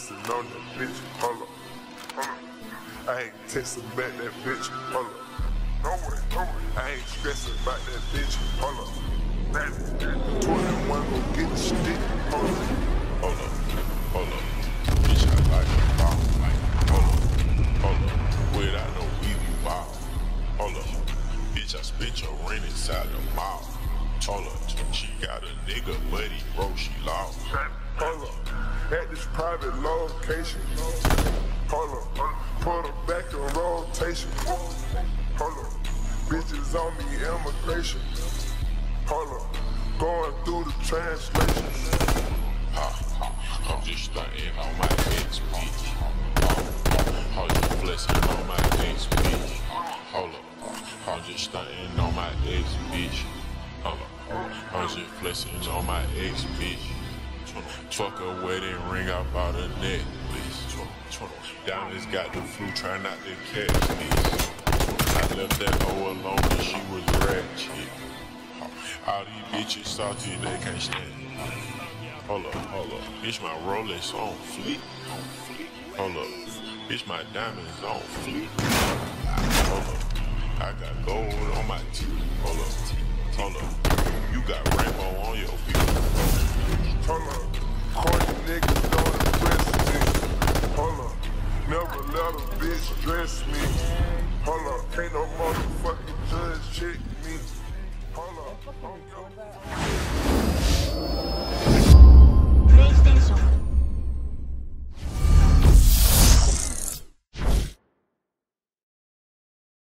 stressing on that bitch, hold up. I ain't texting back that bitch, hold up. No way. I ain't stressing about that bitch, hold up. 21 gon' get the stick, hold up. Hold up. Bitch, I like a ball, hold up. Without no weedy wow, hold up. Bitch, I spent your rent inside the mall. Hold up, she got a nigga, but he broke, she lost. Hold up, at this private location. Hold up, put her back in rotation. Hold up, bitches on me immigration. Hold up, going through the translation. I'm just stunting on my ex, bitch. I'm just flexing on my ex, bitch. Hold up, I'm just stunting on my ex, bitch. I'm just flexing on my ex, bitch. Fuck a wedding ring, I bought a necklace. Diamonds got the flu, try not to catch me. I left that hoe alone cause she was ratchet. All these bitches salty, they can't stand it. Hold up. Bitch, my Rolex on fleek. Hold up. Bitch, my diamonds on fleek. Hold up. I got gold on my teeth. Hold up. You got rainbow on your feet. Hold up. Corny niggas don't impress me. Hold up. Never let a bitch dress me. Hold up. Ain't no motherfucking judge check me. Hold up.